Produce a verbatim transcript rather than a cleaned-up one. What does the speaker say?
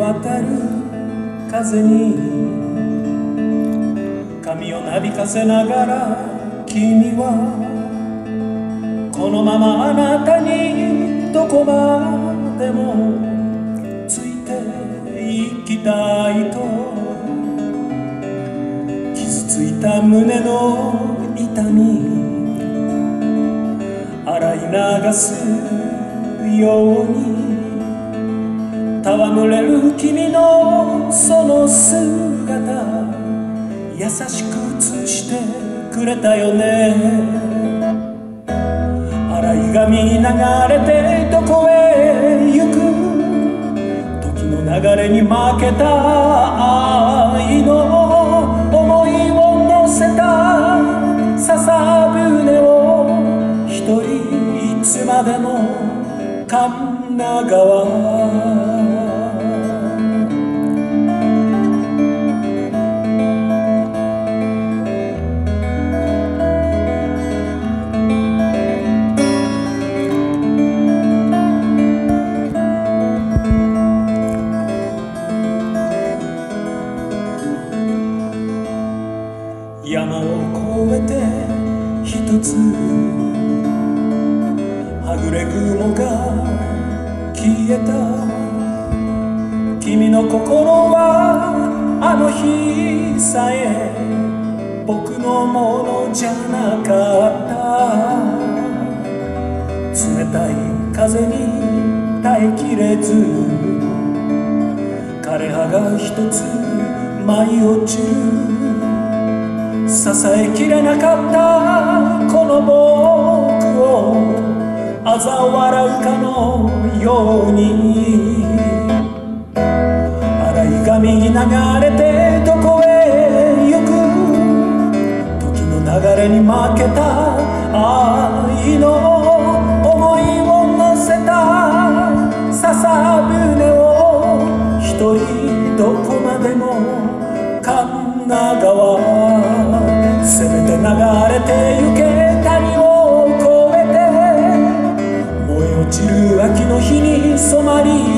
渡る風に髪をなびかせながら君はこのままあなたにどこまでもついていきたいと傷ついた胸の痛み洗い流すように戯れる君のその姿優しく映してくれたよね。洗い髪流れてどこへ行く時の流れに負けた愛の思いを乗せた笹舟を一人いつまでも神奈川山を越えて一つはぐれ雲が消えた君の心はあの日さえ僕のものじゃなかった冷たい風に耐えきれず枯葉が一つ舞い落ちる支えきれなかったこの僕を嘲笑うかのように洗い髪に流れてどこへ行く時の流れに負けた愛の思いを乗せた笹舟を一人どこまでも神奈川せめて流れて行け谷を越えて燃え落ちる秋の日に染まり